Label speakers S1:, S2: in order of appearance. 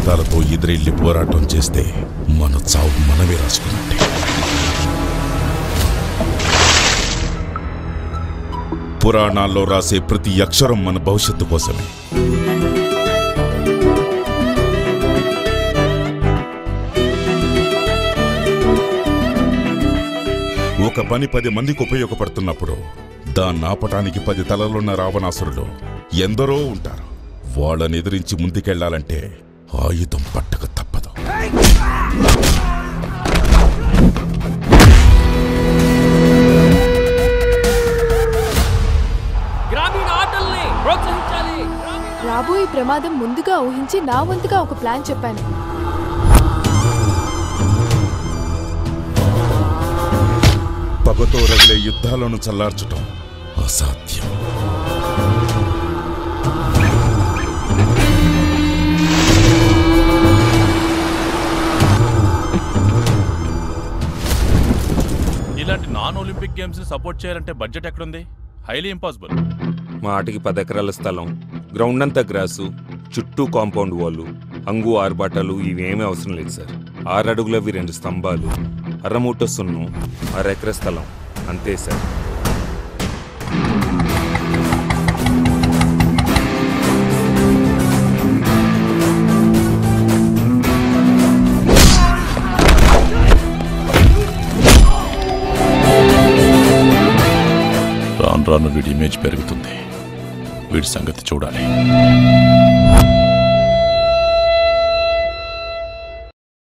S1: ఆయుధాలతో ఎదురెళ్లి పోరాటం చేస్తే మన చావు మనమే రాసుకున్నట్టే. పురాణాల్లో రాసే ప్రతి అక్షరం మన భవిష్యత్తు కోసమే. ఒక పని 10 మందికి ఉపయోగపడుతున్నప్పుడు దాన్ని ఆపటానికి 10 తలలున్న రావణాసురులు ఎందరో ఉంటారు. వాళ్ళని ఎదిరించి ముందుకెళ్లాలంటే ఆయుధం పట్టక తప్పదు.
S2: రాబోయే ప్రమాదం ముందుగా ఊహించి నా వంతుగా ఒక ప్లాన్ చెప్పాను.
S1: పగతో రగిలే యుద్ధాలను చల్లార్చటం అసాధ్యం.
S3: ఇలాంటి నాన్ ఒలింపిక్ గేమ్స్ సపోర్ట్ చేయాలంటే బడ్జెట్ ఎక్కడుంది? Highly impossible.
S4: మా ఆటకి 10 ఎకరాల స్థలం, గ్రౌండ్ అంతా గ్రాసు, చుట్టూ కాంపౌండ్ వాళ్ళు, అంగు ఆర్బాటాలు ఇవేమీ అవసరం లేదు సార్. 6 అడుగులవి 2 స్తంభాలు, అరమూట సున్నం, 6 ఎకర స్థలం అంతే సార్.
S3: రాను రాను వీడి ఇమేజ్ పెరుగుతుంది. వీడి సంగతి చూడాలి.